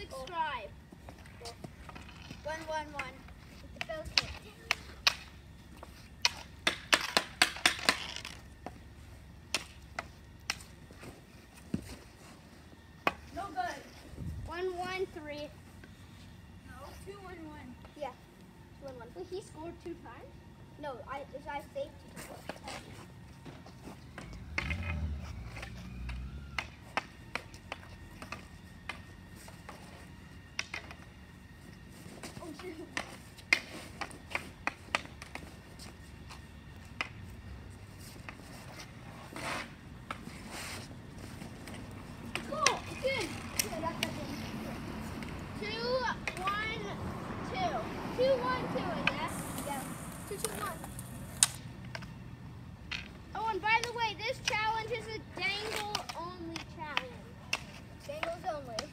subscribe. 111. With the bell click. No good. 113. No, 211. Yeah. 111. Wait, he scored 2 times? No, I saved 2 times. Oh, shoot. Cool. Good. Yeah, that's the thing. 212. 212, I guess. Yeah. 221. Oh, and by the way, this challenge is a dangle only challenge. Dangles only.